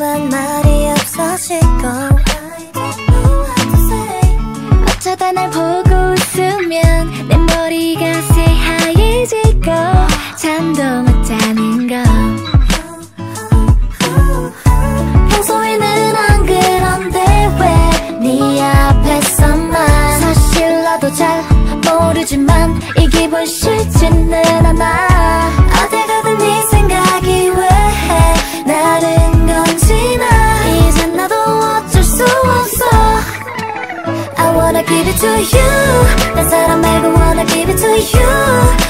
난 말이 없어지고 어쩌다 날 보고 웃으면 내 머리가 새하얘지고 잠도 못 자는 거. 평소에는 안 그런데 왜 네 앞에서만. 사실 나도 잘 모르지만 이 기분 싫지는 않아. 어딜 가든 네 생각이 왜 나른 건지 나 이젠 나도 어쩔 수 없어. I wanna give it to you. 딴 사람 말고 wanna give it to you.